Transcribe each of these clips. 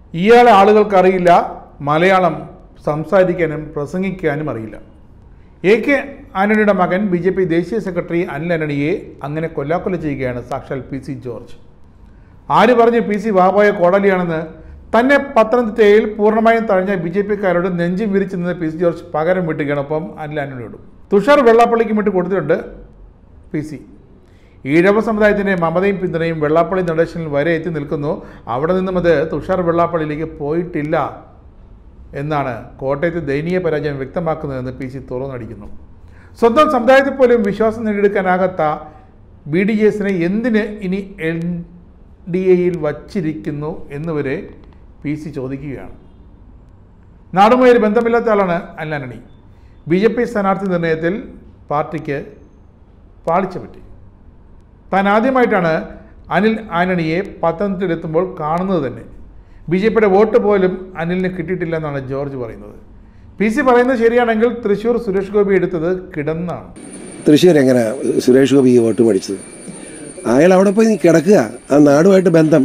ഇയാളെ ആളുകൾക്കറിയില്ല, മലയാളം സംസാരിക്കാനും പ്രസംഗിക്കാനും അറിയില്ല. AK ആന്റണിയുടെ മകൻ BJP ദേശീയ സെക്രട്ടറി അനിൽ ആന്റണിയെ അങ്ങനെ കൊല്ലാക്കൊല ചെയ്യുകയാണ് സാക്ഷാൽ PC ജോർജ്. ആര് പറഞ്ഞ് PC വാവായ കോടാലിയാണെന്ന്? തന്നെ പത്തനംതിട്ടയിൽ പൂർണ്ണമായും തഴഞ്ഞ BJPക്കാരോട് നെഞ്ചും വിരിച്ചു നിന്ന് PC ജോർജ് പകരം വിട്ടുകയാണ്. ഒപ്പം അനിൽ ആന്റണിയോടും തുഷാർ വെള്ളാപ്പള്ളിക്കും വിട്ട് കൊടുത്തിട്ടുണ്ട് PC. ഈഴവ സമുദായത്തിൻ്റെ മമതയും പിന്തുണയും വെള്ളാപ്പള്ളി നടേശനിൽ വരെ എത്തി നിൽക്കുന്നു. അവിടെ നിന്നും അത് തുഷാർ വെള്ളാപ്പള്ളിയിലേക്ക് പോയിട്ടില്ല എന്നാണ് കോട്ടയത്തെ ദയനീയ പരാജയം വ്യക്തമാക്കുന്നതെന്ന് PC തുറന്നടിക്കുന്നു. സ്വന്തം സമുദായത്തിൽ പോലും വിശ്വാസം നേടിയെടുക്കാനാകാത്ത BDJസിനെ എന്തിന് ഇനി NDAയിൽ വച്ചിരിക്കുന്നു എന്നുവരെ PC ചോദിക്കുകയാണ്. നാടുമായി ഒരു ബന്ധമില്ലാത്ത ആളാണ് അനിൽ ആന്റണി. BJP സ്ഥാനാർത്ഥി നിർണയത്തിൽ പാർട്ടിക്ക് പാളിച്ച പറ്റി. താൻ ആദ്യമായിട്ടാണ് അനിൽ ആന്റണിയെ പത്തനംതിട്ടയിലെത്തുമ്പോൾ കാണുന്നത് തന്നെ. BJPയുടെ വോട്ട് പോലും അനിലിന് കിട്ടിയിട്ടില്ല എന്നാണ് ജോർജ് പറയുന്നത്. PC പറയുന്നത് ശരിയാണെങ്കിൽ തൃശ്ശൂർ സുരേഷ് ഗോപി എടുത്തത് കിടന്നാണ്. തൃശ്ശൂർ എങ്ങനെ സുരേഷ് ഗോപി വോട്ട് മേടിച്ചത്? അയാൾ അവിടെ പോയി കിടക്കുക. ആ നാടുമായിട്ട് ബന്ധം,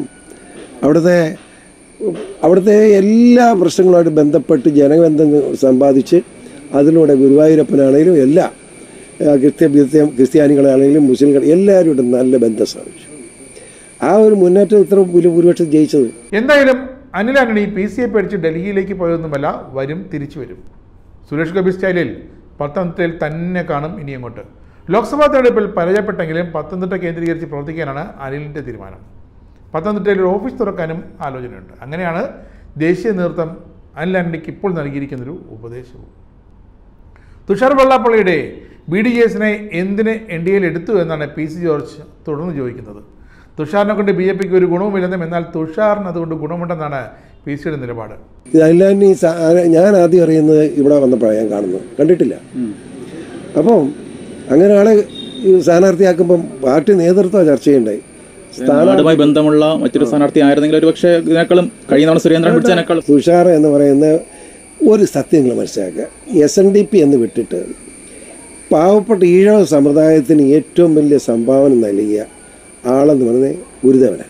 അവിടുത്തെ എല്ലാ പ്രശ്നങ്ങളുമായിട്ട് ബന്ധപ്പെട്ട് ജനബന്ധം സമ്പാദിച്ച് അതിലൂടെ ഗുരുവായൂരപ്പനാണെങ്കിലും എല്ലാ ക്രിസ്ത്യാനികളാണെങ്കിലും മുസ്ലിങ്ങൾ എല്ലാവരും നല്ല ബന്ധം സ്ഥാപിച്ചു. ആ ഒരു മുന്നേറ്റം ഇത്ര ഭൂരിപക്ഷം ജയിച്ചത്. എന്തായാലും അനിൽ ആന്റണി PCയെ പേടിച്ച് ഡൽഹിയിലേക്ക് പോയതൊന്നുമല്ല, തിരിച്ചു വരും. സുരേഷ് ഗോപി സ്റ്റൈലിൽ പത്തനംതിട്ടയിൽ തന്നെ കാണും ഇനി അങ്ങോട്ട്. ലോക്സഭാ തെരഞ്ഞെടുപ്പിൽ പരാജയപ്പെട്ടെങ്കിലും പത്തനംതിട്ട കേന്ദ്രീകരിച്ച് പ്രവർത്തിക്കാനാണ് അനിലിൻ്റെ തീരുമാനം. പത്തനംതിട്ടയിൽ ഒരു ഓഫീസ് തുറക്കാനും ആലോചനയുണ്ട്. അങ്ങനെയാണ് ദേശീയ നേതൃത്വം അനിൽ ആന്റണിക്ക് ഇപ്പോൾ നൽകിയിരിക്കുന്നൊരു ഉപദേശവും. തുഷാർ വെള്ളാപ്പള്ളിയുടെ BDJസിനെ എന്തിന് NDAയിൽ എടുത്തു എന്നാണ് PC ജോർജ് തുടർന്ന് ചോദിക്കുന്നത്. തുഷാറിനെ കൊണ്ട് BJPക്ക് ഒരു ഗുണവുമില്ലെന്നും എന്നാൽ തുഷാറിന് അതുകൊണ്ട് ഗുണമുണ്ടെന്നാണ് PCയുടെ നിലപാട്. അനിൽ ഞാൻ ആദ്യം അറിയുന്നത് ഇവിടെ വന്നപ്പോഴാണ് ഞാൻ കാണുന്നത്, കണ്ടിട്ടില്ല. അപ്പം അങ്ങനെ ആളെ സ്ഥാനാർത്ഥിയാക്കുമ്പം പാർട്ടി നേതൃത്വം ചർച്ച ചെയ്യണ്ടായി. സ്ഥാനാർത്ഥിയുമായി ബന്ധമുള്ള മറ്റൊരു സ്ഥാനാർത്ഥി ആയിരുന്നെങ്കിൽ ഒരു പക്ഷേ ഇതിനേക്കാളും കഴിഞ്ഞ സുരേന്ദ്രൻ പിടിച്ചതിനേക്കാൾ. തുഷാർ എന്ന് പറയുന്ന ഒരു സത്യങ്ങൾ മനസ്സിലാക്കുക. SNDP എന്ന് വിട്ടിട്ട് പാവപ്പെട്ട ഈഴവ സമുദായത്തിന് ഏറ്റവും വലിയ സംഭാവന നൽകിയ ആളെന്ന് പറയുന്നത് ഗുരുദേവനാണ്.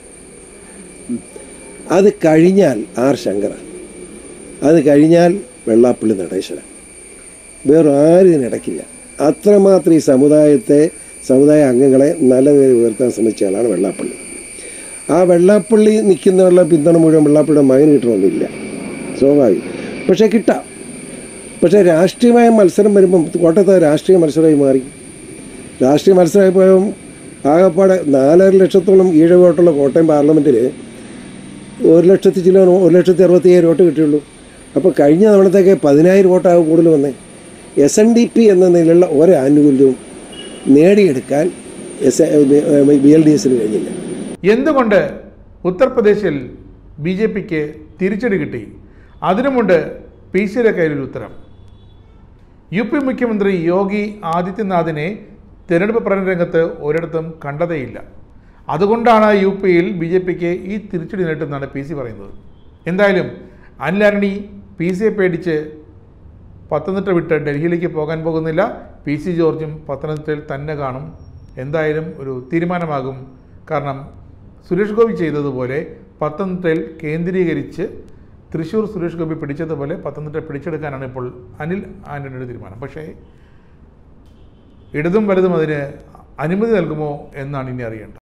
അത് കഴിഞ്ഞാൽ R ശങ്കറാണ്, അത് കഴിഞ്ഞാൽ വെള്ളാപ്പള്ളി നടേശനാണ്. വേറെ ആരും ഇതിനിടയ്ക്കില്ല. അത്രമാത്രം ഈ സമുദായ അംഗങ്ങളെ നല്ല നിലയിൽ ഉയർത്താൻ ശ്രമിച്ച ആളാണ് വെള്ളാപ്പള്ളി. ആ വെള്ളാപ്പള്ളി നിൽക്കുന്നവരുടെ പിന്തുണ മുഴുവൻ വെള്ളാപ്പള്ളിയുടെ മകന് കിട്ടണമെന്നില്ല, സ്വാഭാവികം. പക്ഷേ കിട്ടാം. പക്ഷേ രാഷ്ട്രീയമായ മത്സരം വരുമ്പം കോട്ടയത്തെ രാഷ്ട്രീയ മത്സരമായി മാറി. രാഷ്ട്രീയ മത്സരമായി പോയപ്പം ആകെപ്പാടെ 4.5 ലക്ഷത്തോളം ഈഴവ വോട്ടുള്ള കോട്ടയം പാർലമെൻറ്റിൽ 1,60,000 വോട്ട് കിട്ടിയുള്ളൂ. അപ്പോൾ കഴിഞ്ഞ തവണത്തേക്ക് 10,000 വോട്ടാകും കൂടുതൽ വന്നേ. SNDP എന്ന നിലയിലുള്ള ഒരാനുകൂല്യവും നേടിയെടുക്കാൻ BLDSന് കഴിഞ്ഞില്ല. എന്തുകൊണ്ട് ഉത്തർപ്രദേശിൽ BJPക്ക് തിരിച്ചടി കിട്ടി? അതിനുമുണ്ട് PCയുടെ കയ്യിലൊരു ഉത്തരം. UP മുഖ്യമന്ത്രി യോഗി ആദിത്യനാഥിനെ തിരഞ്ഞെടുപ്പ് പ്രചരണ രംഗത്ത് ഒരിടത്തും കണ്ടതേയില്ല. അതുകൊണ്ടാണ് UPയിൽ BJPക്ക് ഈ തിരിച്ചടി നേട്ടുമെന്നാണ് PC പറയുന്നത്. എന്തായാലും അനിൽ ആന്റണി PCയെ പേടിച്ച് പത്തനംതിട്ട വിട്ട് ഡൽഹിയിലേക്ക് പോകാൻ പോകുന്നില്ല. PC ജോർജും പത്തനംതിട്ടയിൽ തന്നെ കാണും. എന്തായാലും ഒരു തീരുമാനമാകും. കാരണം സുരേഷ് ഗോപി ചെയ്തതുപോലെ പത്തനംതിട്ടയിൽ കേന്ദ്രീകരിച്ച് തൃശ്ശൂർ സുരേഷ് ഗോപി പിടിച്ചതുപോലെ പത്തനംതിട്ട പിടിച്ചെടുക്കാനാണ് ഇപ്പോൾ അനിൽ ആന്റണിയുടെ തീരുമാനം. പക്ഷേ ഇടതും വലതും അതിന് അനുമതി നൽകുമോ എന്നാണ് ഇനി അറിയേണ്ടത്.